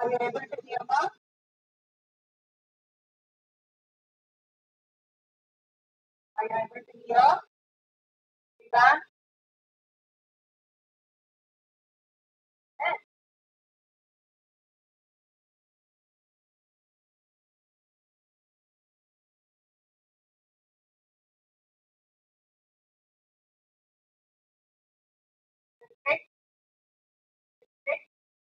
Are you able to hear me? Are you able to hear? Vivan? Yes. Okay. Okay.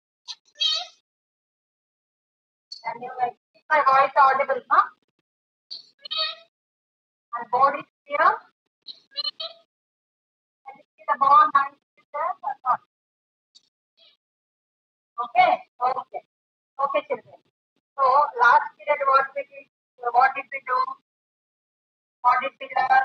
Can you like is my voice audible, huh? My board is clear. Can you see the board line is there or not? Okay. Okay. Okay, children. So last period what did we do? What did we learn?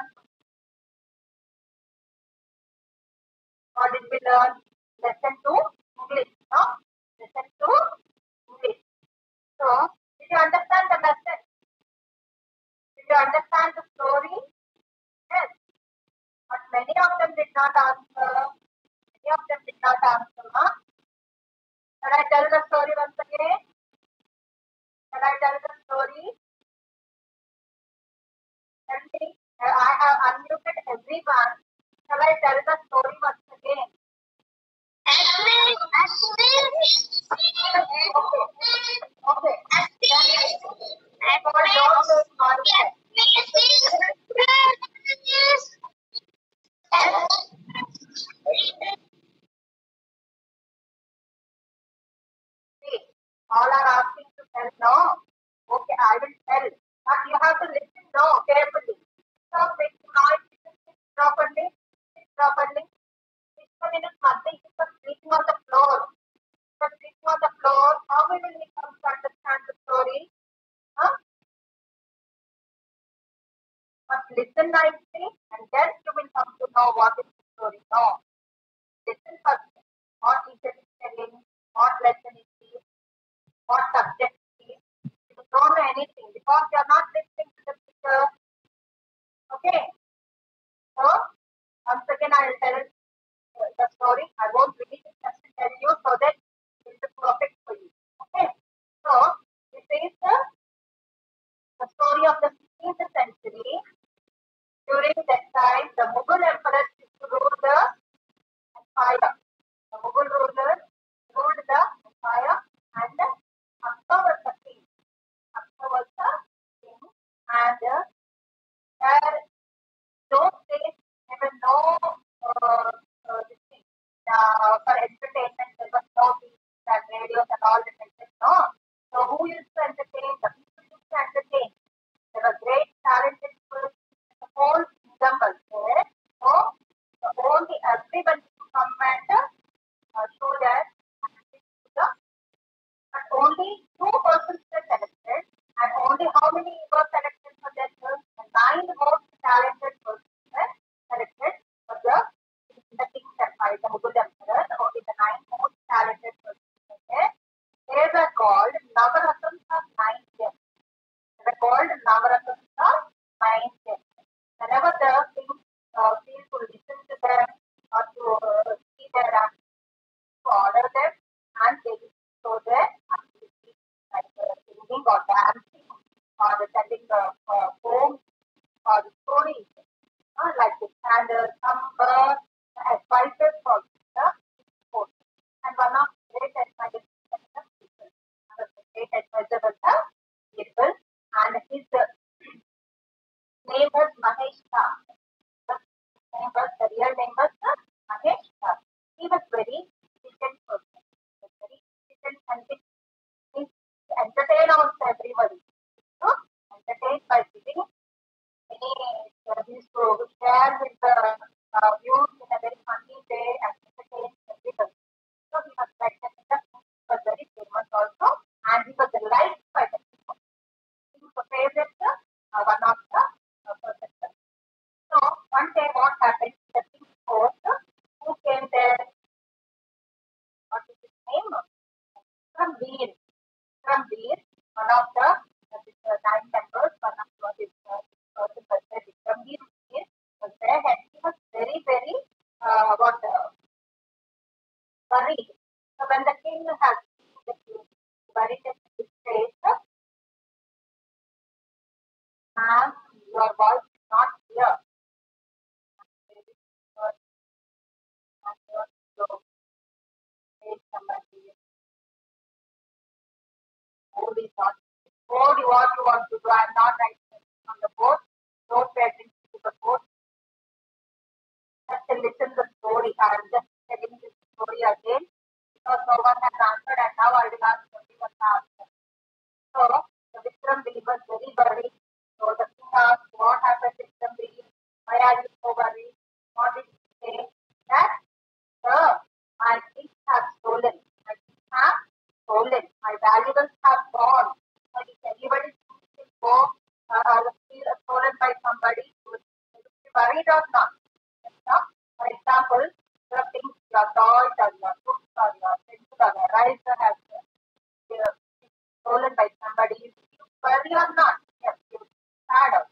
What did we learn? Lesson 2 English, no? Lesson 2 English. So did you understand the lesson? Did you understand the story? Yes. But many of them did not answer. Many of them did not answer. Huh? Shall I tell the story once again? Shall I tell the story? Tell me. I have unmuted everyone. Shall I tell the story once again? Okay. See, all are asking to tell no. Okay, I will tell. But you have to listen no carefully. Stop making noise. Sit properly. Sit properly. 6 minutes nothing. You are sleeping on the floor. You are sleeping on the floor. How will you come to understand the story? Huh? But listen nicely and then you will come to know what is the story. No. Listen first. What teacher is telling, what lesson is this, what subject is. You don't know anything because you are not listening to the teacher. Okay. So once again I will tell the story. I won't repeat it, just to tell you so that it is perfect for you. Okay. So this is the story of the 16th century. During that time, the Mughal emperors used to rule the empire. The Mughal rulers ruled the empire and Akbar was the king. Akbar was the king and there those days there were no this thing, for entertainment there was no TV and radios and all that. No. So who used to entertain? The people used to entertain. There were great talented people. The whole kingdom was there. So only everyone to come and show their talent to the but only 2 persons were selected, and only how many were selected for that? The 9 most talented persons were selected for the king's empire, the Mughal emperor. Only the 9 most talented persons were there. They were called Navaratnas of 9 years. They were called Navaratnas of 9 years. Whenever the king feels to listen to them or to see their to order them and they will show their activities like singing or dancing or telling the poems or the stories like the standards, some birds, the advisors for the sport. And one of the great advisors was the people. One of the great advisors was the people and his name was Mahesh Shah. The real name was Mahesh Shah. He was very intelligent person. He was very intelligent and he entertained also everybody. So, entertained by giving any he used to share his views in a very funny way and entertain everybody. So he was like that. He was very famous also and he was liked by the people. He was a favorite, one of the persons. So one day what happened? The king's court, who came there? What is his name? From Veer. From Veer, one of the 9 members, one of his person was there. From Veer was there, and he was very, very worried. So when the king has the king, very Ma'am, your voice is not clear. Board is not. Board, what you want to do? I'm not writing on the board. Don't pay attention to the board. Just listen the story. I'm just telling the story again because no one has answered and now I will ask everyone to answer. So the Vikram Bili was very worried. So the king asked, what happened, Vikram Bili? Why are you so worried? What did he say? That, sir, my things have stolen. My things have stolen. My valuables have gone. So if anybody will go stolen by somebody, you will be worried or not? Now, for example, your things, your toys or your books or your pencil or your eraser has been stolen by somebody. You worry or not? Yes, you sad or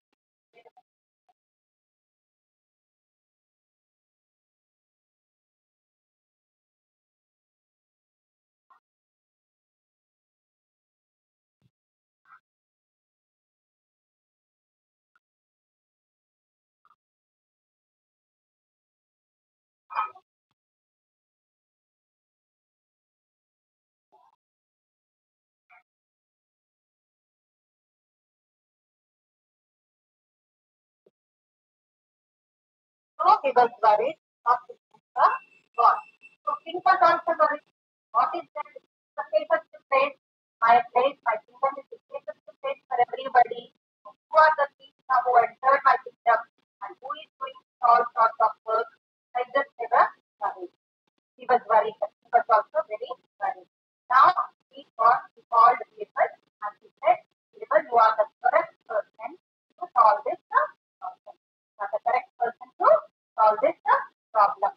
so he was worried of his sister gone. So king was also worried. What is that? The safest place, my place, my kingdom is the safest place for everybody. Who are the people who entered my kingdom and who is doing all sorts of work? Like this, they were worried. He was worried. He was also very worried. Now he called Birbal and he said, Birbal, you are the correct person to solve this problem. You are the correct person to solve this problem.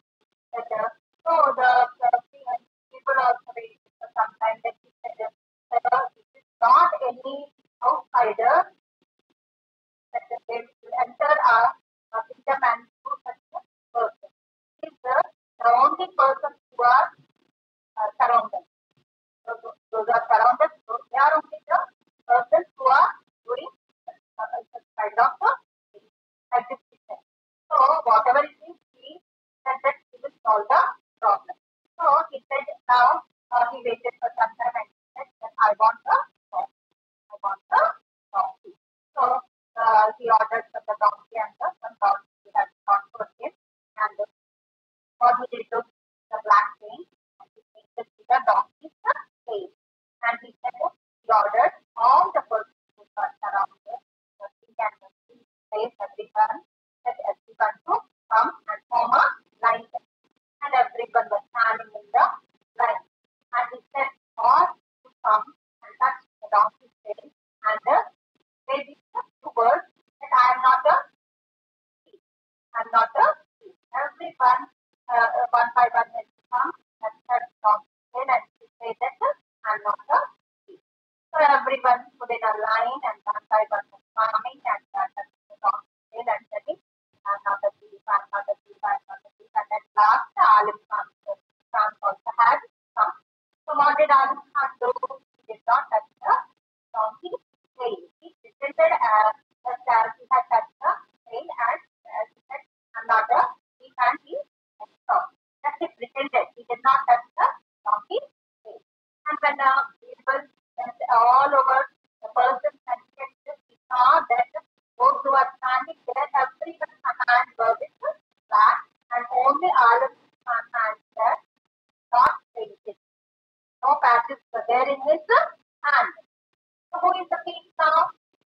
So the people also waited for some time. Then he said, it is not any outsider that they will enter our kingdom and do such a person. He is the only person who are surrounded. So those are surrounded. So they are only the persons who are doing such kind of activity. So whatever it is, he said that he will solve the problem. So he said now he waited for some time and he said that I want the coffee. I want the coffee. So he ordered for the donkey and the one donkey he had got for him and what he did took the black paint and he painted with the donkey's face. And he said he ordered all the persons who were surrounded, the king and the queen, place everyone, said everyone to come and form a line. And everyone was standing in the line. And he said all to come and touch the donkey's face and say these two words that I am not a thief. I am not a thief. Everyone one by one has come and said donkey's face and he said that I am not a thief. So everyone put in a line and one by one was coming and touching the donkey's face and saying I'm not a thief, I'm not a thief, I'm not a thief. And at last Alim Khan also had come. So what did Alim Khan do? He did not touch the donkey's tail. He pretended as he had touched the tail and he said, I'm not a thief and he stopped. That he pretended. He did not touch the donkey's tail. And when people went all over the persons and he saw that those who are standing there, everyone's hands were with black and only Alim Khan's hands were not painted. No patches were there in his hand. So who is the king now?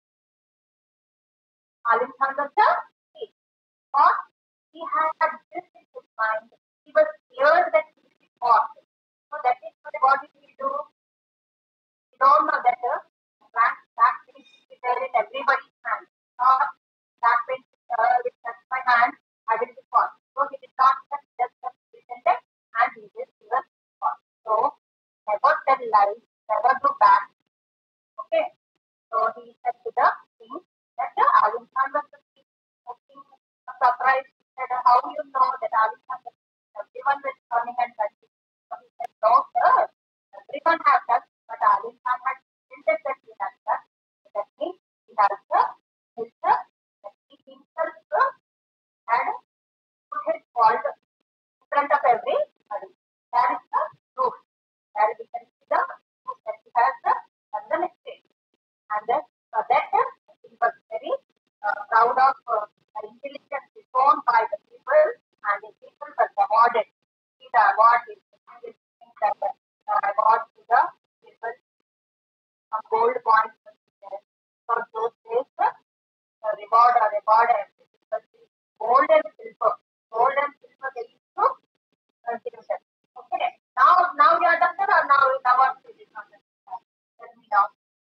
Alim Khan was the king. But he had this in his mind. He was scared that he will be caught. So that is what did he do? We don't know that black paint is there in everybody's hand. Not black paint will touch my hand, I will be caught. So he did not just pretended and he was caught. So never tell lies, never do bad. Okay. So he said to the king that the Alim Khan was the king. The king was surprised. He said, how you know that Alim Khan was the king? Everyone was coming and touching. So he said, no, sir. Everyone has touched, but Alim Khan had pretended that he has touched. That means he has the is the he himself had put his fault in front of everybody. That is the proof. That we can see the proof that he has done the mistake. And then for that he was very proud of the intelligence shown by the people, and the people were awarded. The award is that award to the people, some gold coins was there. For those days, the reward or reward and gold and silver. Gold and silver they used to give them. Okay. Now you understand, or now what you did not understand? Tell me now.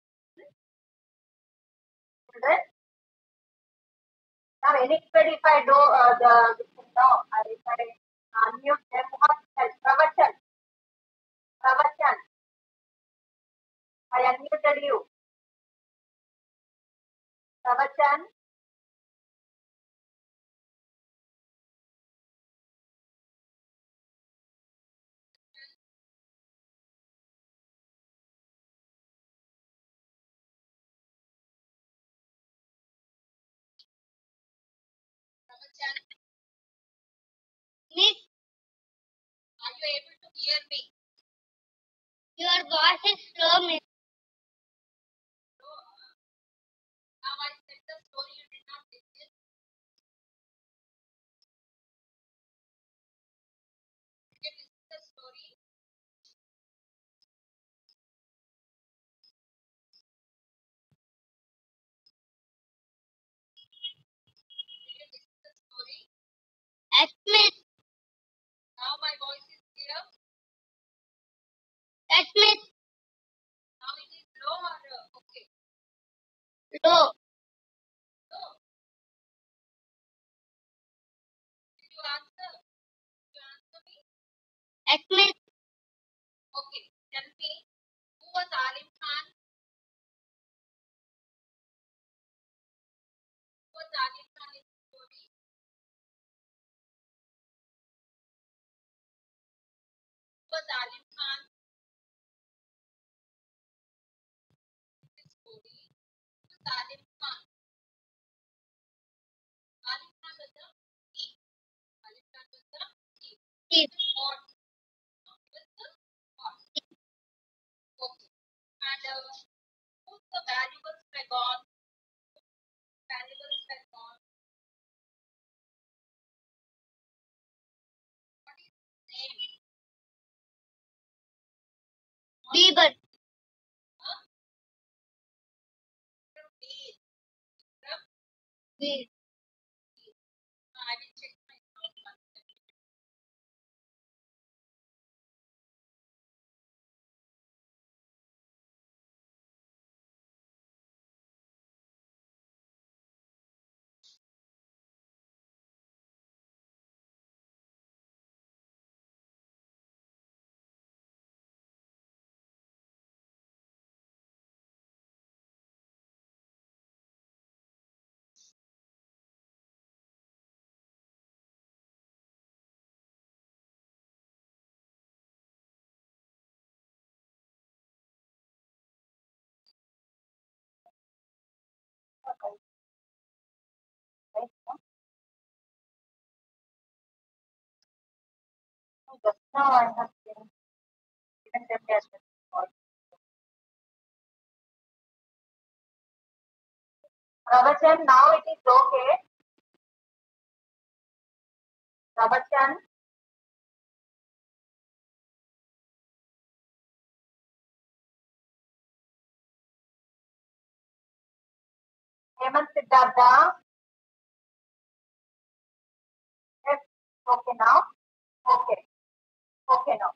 Children? Now anybody if I do if I unmute them, what else? Pravachan. I unmuted you. Pravachan. Miss, are you able to hear me? Your voice is slow, Miss. Now I said the story, you did not listen. You can listen the story. Did you listen the story? Yes, Miss. Now my voice is clear. Yes, Miss. Now it is low or okay? Low. Low. Did you answer? Did you answer me? Yes, Miss. Okay. Tell me, who was Alim Khan? Who was Alim Khan in the story? Who was Alim Khan? In the story, who was Alim Khan? Alim Khan was the thief. Alim Khan was the thief. Thief. What? Was the what? Okay. And who's the valuables were gone? Valuables were gone. What is his name? Bieber. Huh? From Beer. From Beer. I will check my sound once again. Right? Just now I have given them their response. Pravachan, now it is okay. Pravachan. Hemant Siddhartha. Yes. Okay now. Okay. Okay now.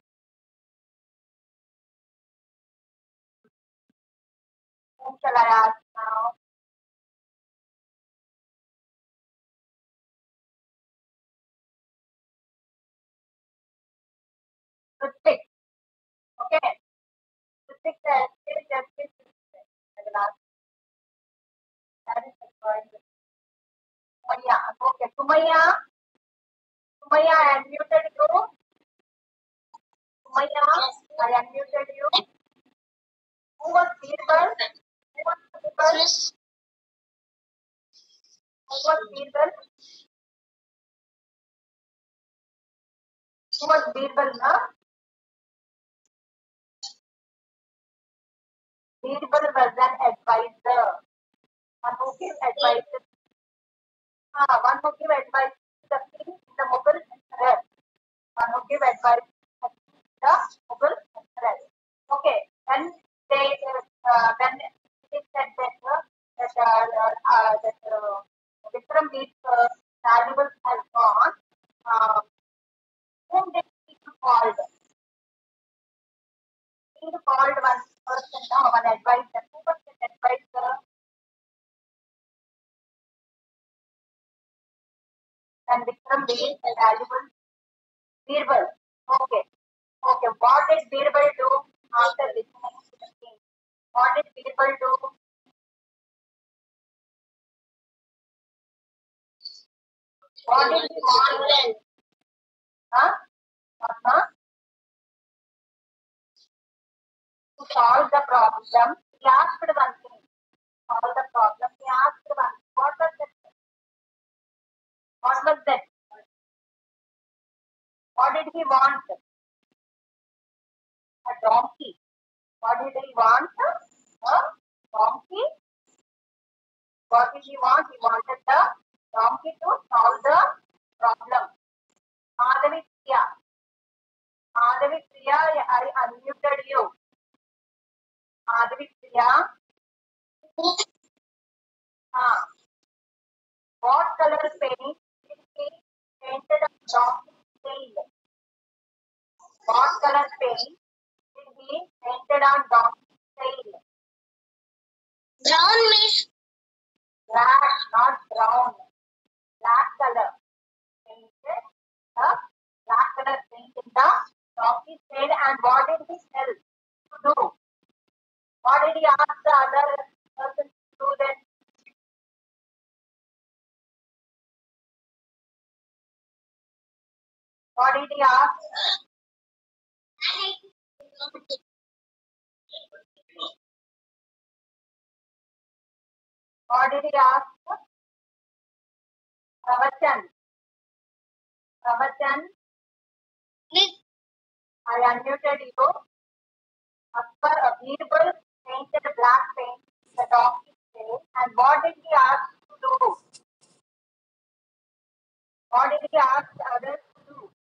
Whom shall I ask now? Ritik. Okay. Ritik says, I will ask. That is the point. Sumaya. Okay. Sumaya. Sumaya, I unmuted you. Sumaya, I unmuted you. Who was Birbal? Who was Birbal? Who was Birbal? Who was Birbal, na? Birbal was an advisor. One who gave advice. One who gave advice to the king, the Mughal emperor. One who gave advice to the Mughal emperor. Okay, when they when it is said that Vikram Beer's valuables have gone, whom did he called? He called one person, no, one advisor. Who was that advisor? And Vikram Beer's valuables. Birbal. Okay. Okay. What did Birbal do after listening to the king? What did Birbal do? What did he want? Huh? Uh-huh. To solve the problem, he asked one thing. Solve the problem. He asked one. What was that? What was that? What did he want? A donkey. What did he want? A donkey. What did he want? He wanted the donkey to solve the problem. Madhavi Priya. Madhavi Priya, I unmuted you. Madhavi Priya. What color paint did he painted on donkey's tail? What color paint did he painted on donkey's tail? Brown, miss. Black, not brown. Black color. Painted the black color paint in the donkey's tail. And what did he tell to do? What did he ask the other person to do then? What did he ask? What did he ask? Pravachan. Pravachan. Miss. I unmuted you. Akbar Birbal painted black paint in the donkey's tail. And what did he ask to do? What did he ask others to do?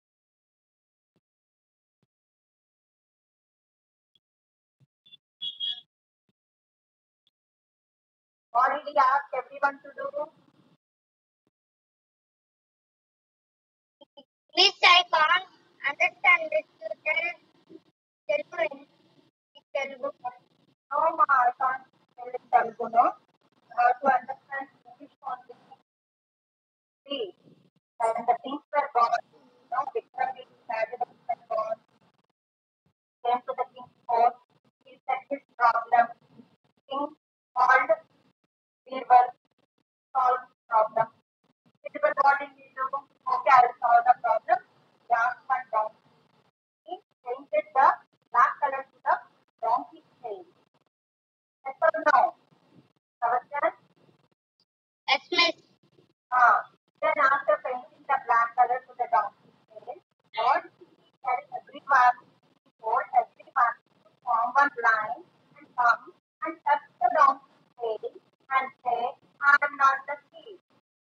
What did he ask everyone to do? Miss, I can't understand this. Telugu. Telugu. No, ma, I can't tell in Telugu, no. To understand English only. See, when the things were gone, Vikram valuables were gone, came to the king's court, he said his problem. King called Birbal, solve the problem. Birbal, what did he do? Okay, I will solve the problem. He asked one donkey. He painted the black color to the donkey's tail. Yes or no? Pravachan? Yes, miss. Then after painting the black color to the donkey's tail, what he tell everyone, he told everyone to form one line and come and touch the donkey's tail and say, I am not the thief.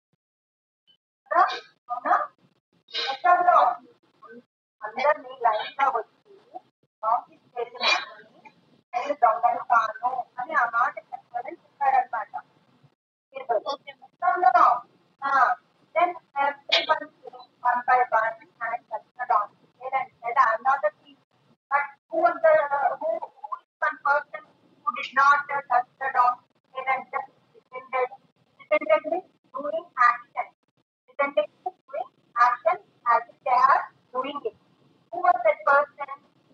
అవునా? Yes or no? అందరినీ line గా వచ్చి donkey's tail పట్టుకొని నేను దొంగను కాను అని ఆ మాట చెప్పాలని చెప్పాడనమాట. Okay. No. Then everyone came one by one and touched the donkey's tail and said, I am not a thief. But who is one person who did not touch the donkey's tail and just pretended? Pretended means doing action. Pretended means doing action as if they are doing it. Who was that person?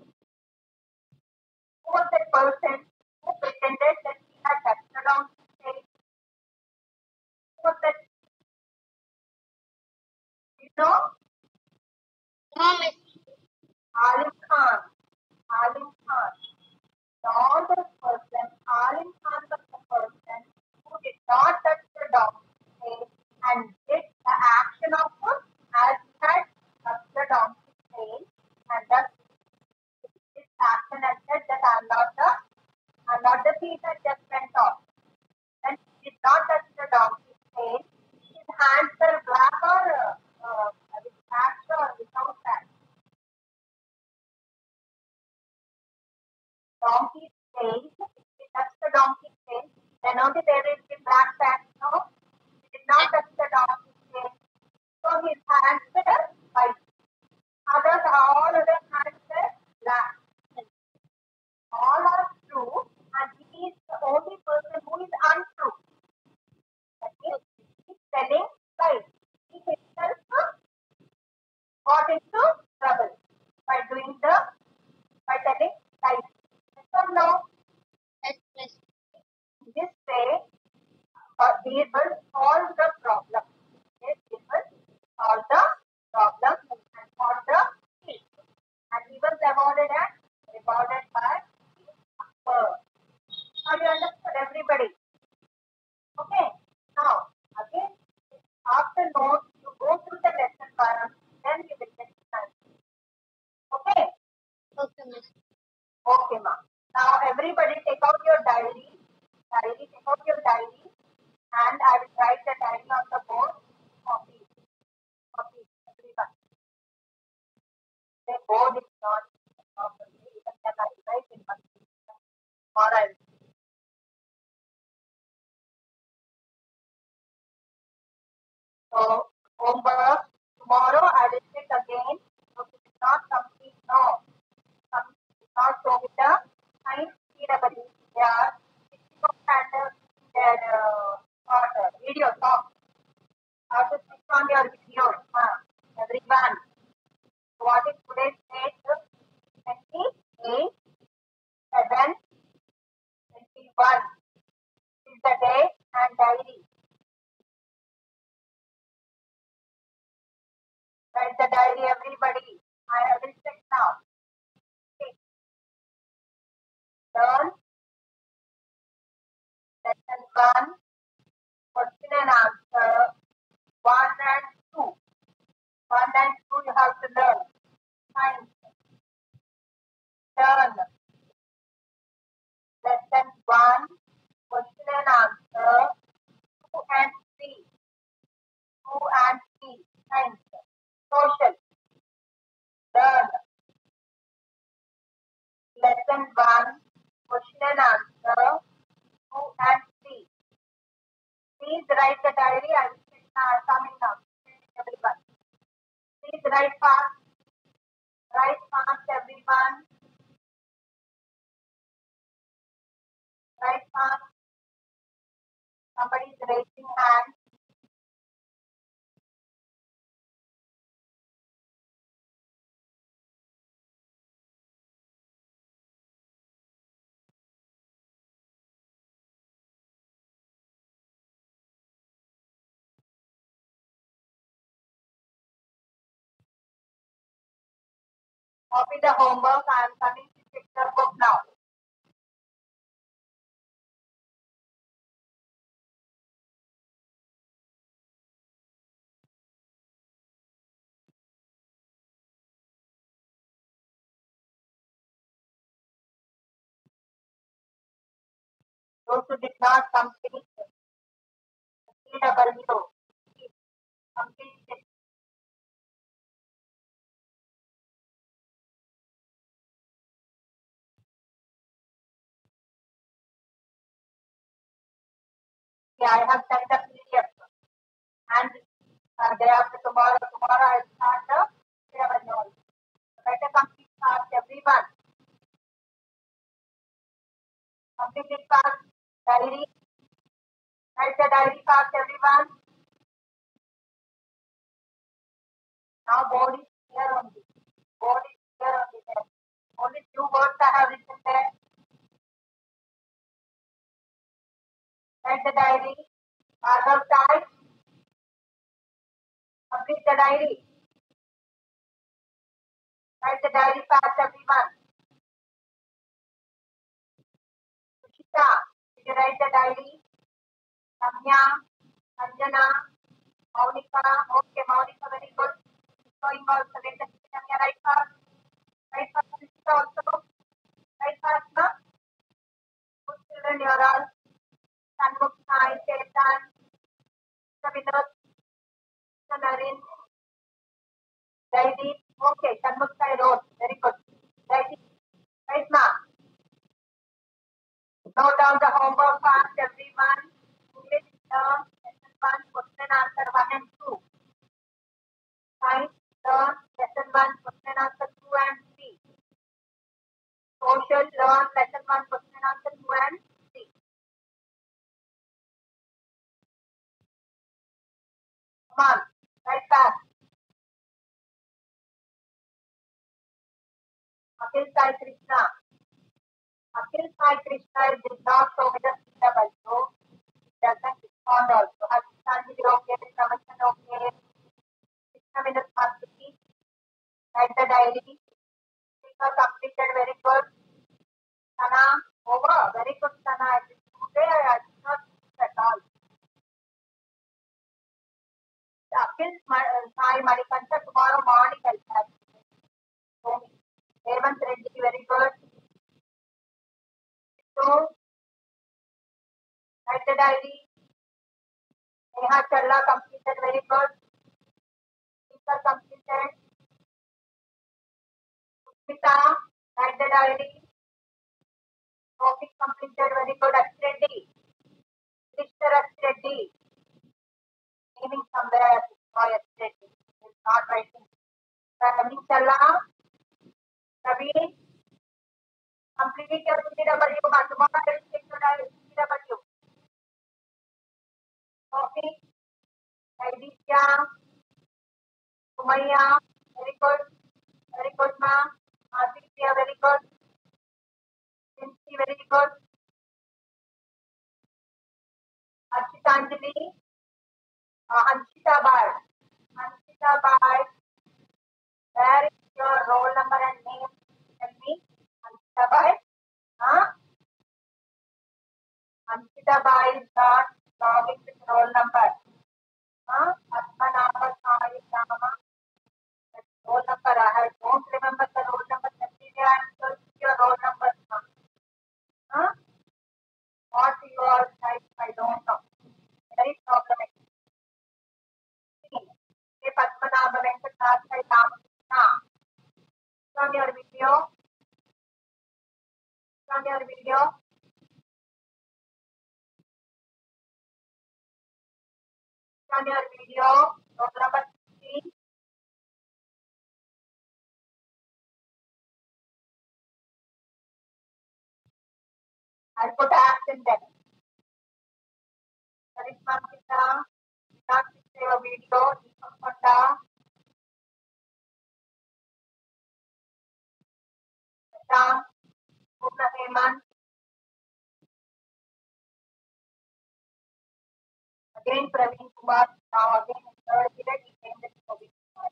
Who was that person who pretended that he had touched the donkey's tail? Who was that? You know? No, miss. Alim Khan. Alim Khan. The other person, Alim Khan was the person who did not touch the donkey's tail and donkey's tail. His hands are black or with patch or without patch. Donkey's tail. If we touch the donkey's tail, then only there will be black patch. No, we did not touch the donkey's tail. So his hands were white. All other hands were black. All are true, and he is the only person who is untrue. That means he is telling lies. He himself got into trouble by telling lies. Yes or no? Yes, yes. In this way, Birbal solved the problem. Yes, Birbal solved the problem and got the case. And he was rewarded by Akbar. Now you understood, everybody? Okay. Now, again, after notes, you go through the lesson one, then you will get the answer. Okay? Okay, miss. Okay, ma'am. Now, everybody take out your diary. Take out your diary. And I will write the diary on the board. Copy, everyone. The board is not properly. Even then I write in one page. Or I will. So, homework. Tomorrow I will sit again. So, it is not complete. No. Not show with the science PW. They are 60 standard their video talk. How to switch on your video. Everyone. So what is today's date? 28, 7, 21 is the day and diary. Write the diary, everybody. I will check now. Okay. Learn lesson 1, question and answer 1 and 2. 1 and 2 you have to learn. Science. Learn lesson 1, question and answer 2 and 3. 2 and 3. Science. Social. Learn lesson 1, question and answer 2 and 3. Please write the diary. I will check coming now. Everyone. Please write fast. Write fast, everyone. Write fast. Somebody is raising hand. Copy the homework. I am coming to check the book now. Those who did not complete PW, complete it. Yeah, I have sent the PDF. And day after tomorrow I will start the PW. Better complete fast, everyone. Complete it fast. Diary. Write the diary fast, everyone. Now board is here only. Board is here only there. Only few words I have written there. Write the diary. Bhargav type. Complete the diary. Write the diary fast, everyone. Sushita, did you write the diary? Samya, Anjana, Maunika. Okay, Maunika, very good. Showing also. Let the Samya write fast. Write fast, Sushita also. Write fast, no? Good children, you are all. Sanmukh, Sai, Chetan. Vinod, Narin, Jaideep. Okay, Shanmukh wrote. Very good. Jaideep, right now. Note down the homework fast, everyone. English learn lesson 1, question answer 1 and 2. Science learn lesson 1, question answer 2 and 3. Social learn lesson 1, question answer 2 and 3. Come on, right fast. Akhil Sai Krishna. Akhil Sai Krishna did not show me the CW. Doesn't respond also. Harshitani okay, Ramashan okay. Krishna minutes Martiki. Write the diary. Speaker completed, very good. Sana, over. Very good, Sana. Today I did not speak at all. Akhil Sai Manikanta, tomorrow morning I'll have. Devant Reddy, very good. So, write the diary. Neha Challa completed, very good. Speaker completed. Smita, write the diary. Topic completed, very good. Reddy. Mr. Reddy. Meaning somewhere or Reddy. It's not writing. Ravi Challa. Ravi, complete your CW. Tomorrow I will take the CW. Okay. Aditya. Sumaya. Very good. Very good, ma'am. Aditya, very good. Cincy, very good. Arshitanjali. Anshita Bai. Anshita Bai. Where is your roll number and name? Tell me. Anshita Bai. Huh? Anshita Bai is not logging with roll number. Huh? Atmanama Sai Nama. Roll number. I don't remember the roll number. Tell me your roll number. Huh? What you all type, I don't know. Very problematic. Hey, Padmanabha Venkatnath Sai Ramakrishna. Turn your video. Turn your video. Turn your video. Roll number 16. I'll put apps in there. Karishma Kita. Not save a video. Deepak Panda. Sam. Purna Hemant. Again Praveen Kumar. Now again in third period he came with Praveen Kumar.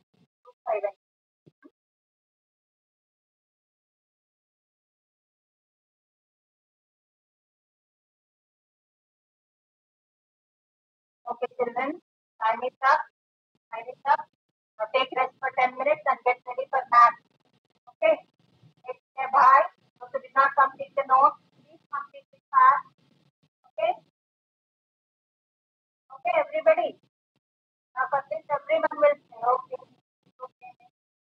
Okay, children. Time is up. Time is up. Now take rest for 10 minutes and get ready for math. Okay. Okay, bye. So if you did not complete the notes, please complete it fast. Okay. Okay, everybody. Now for this, everyone will say, okay. Okay.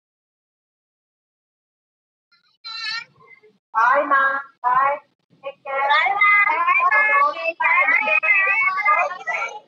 Bye, ma'am. Bye. Take care. Bye bye. Bye.